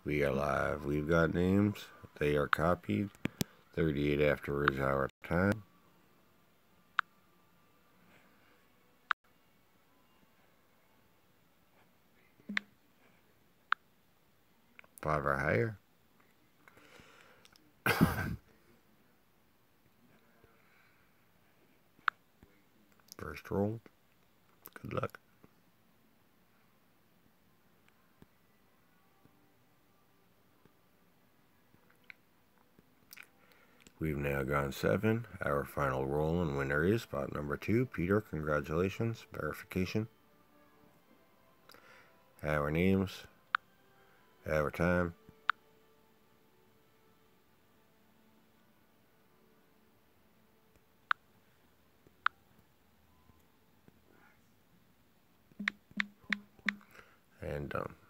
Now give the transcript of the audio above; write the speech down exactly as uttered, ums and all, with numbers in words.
We are live. We've got names. They are copied. thirty-eight after is our time. Five or higher. First roll. Good luck. We've now gone seven. Our final roll and winner is spot number two. Peter, congratulations. Verification. Our names. Our time. And done.